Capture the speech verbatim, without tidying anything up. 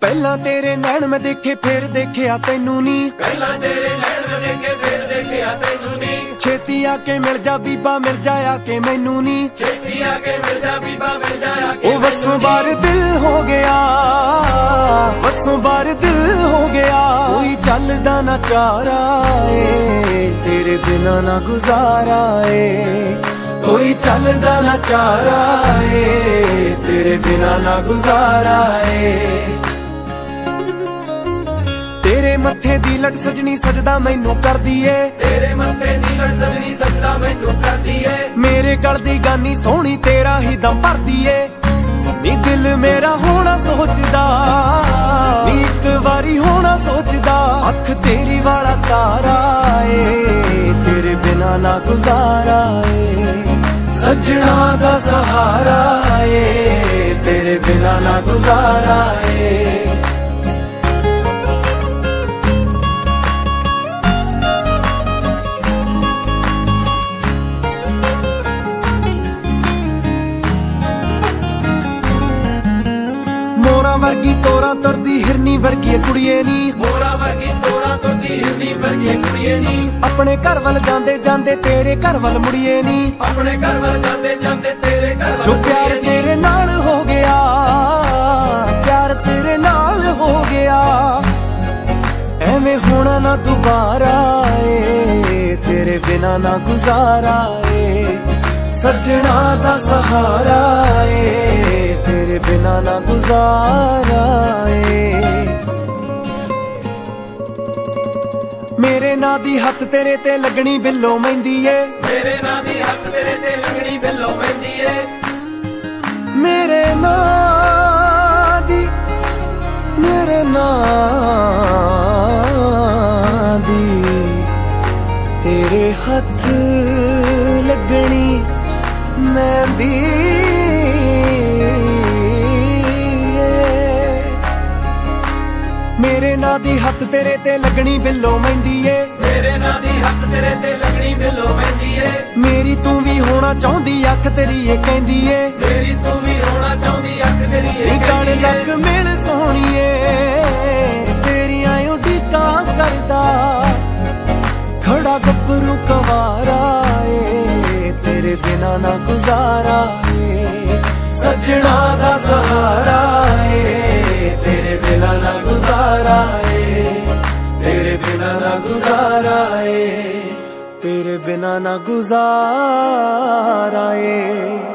पहला तेरे नैन में देखे फिर देखे तेनू नी, पहला तेरे नैन में देखे फिर देखे तेनू नी। छेती आके मिल जा बीबा मिल जाया के मैनू नी, छेती आके मिल जा बीबा मिल जाया ओ वसों बार दिल हो गया, वसों बार दिल हो गया। कोई चलदा ना चारा ए तेरे बिना ना गुजारा ए, कोई चलदा ना चारा ए तेरे बिना ना गुजारा ए। तेरे मत्थे दी लट सजनी सजदा मैनू कर दिए, तेरे मत्थे दी लट सजनी सजदा मैनू कर दिए। मेरे गल दी गानी सोहनी तेरा ही दम भर दिए, नी दिल मेरा होना सोचदा, नी एक बारी होना सोचदा। अख तेरी वाला तारा ए तेरे बिना ना गुजारा ए, सजना दा सहारा ए तेरे बिना ना गुजारा ए। मोरा वर्गी तोरा तुरदी हिरनी वर्गी कुड़िए नी, मोरा वर्गी तोरा तुरदी हिरनी वर्गी कुड़िए नी। अपने घर वाल जांदे जांदे तेरे घर वाल मुड़िए नी, अपने घर वाल जांदे जांदे तेरे घर वाल। जो प्यार तेरे नाल हो गया, प्यार तेरे नाल हो गया, एवें होना ना दोबारा ए तेरे बिना ना गुजारा ए, सजना दा सहारा ए तेरे बिना ना गुजारा ए। मेरे ना दी हथ तेरे ते लगनी बिल्लो मेहंदी ए, मेरे ना दी हथ तेरे ते लगनी बिल्लो मेहंदी ए। मेरे ना दी मेरे ना दी तेरे हथ लगनी मेहंदी मेरे ना दी हथ तेरे ते लगनी बिल्लो मेहंदी ए, मेरे ना दी हथ तेरे ते लगनी बिल्लो मेहंदी ए। मेरी तू भी होना चाहती अख तेरी ये कहंदी ए, मेरी तू भी होना चाहती अख तेरी ये कहंदी ए। लग मिल सोहणीए तेरियां उडीकां करदा, खड़ा गब्बरू कवारा ए तेरे बिना ना गुजारा ए, सजना दा सहारा ए तेरे बिना ना गुजारा ए, तेरे बिना ना गुजारा ए, तेरे बिना ना गुजारा ए।